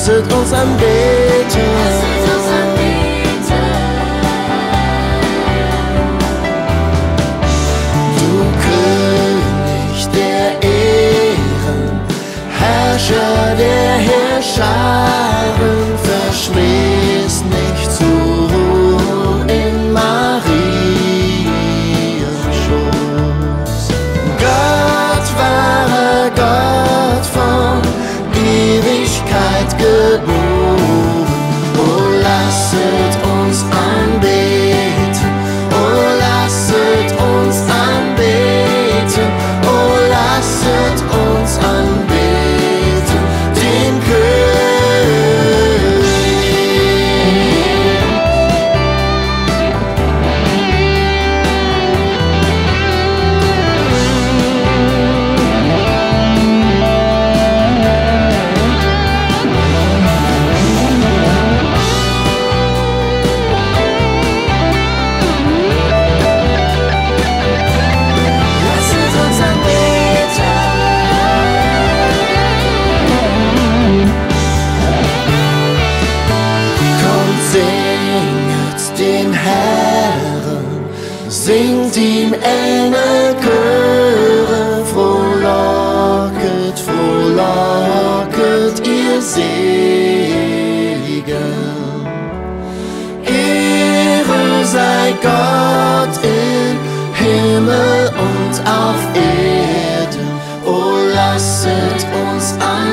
lasset uns anbeten. Du König der Ehren, Herrscher der Herrscharen, verschmähst nicht zur Ruhe in Mariens Schoß. Gott, wahrer Gott, von Ewigkeit geboren, oh lasset uns anbeten, oh lasset uns anbeten, oh lasset uns anbeten, den König. Lasset uns anbeten. Kommt, singet dem Herrn, singt ihm Engelchöre, frohlocket, frohlocket, ihr Seligen. Ehre sei Gott im Himmel und auf Erden, oh lasset uns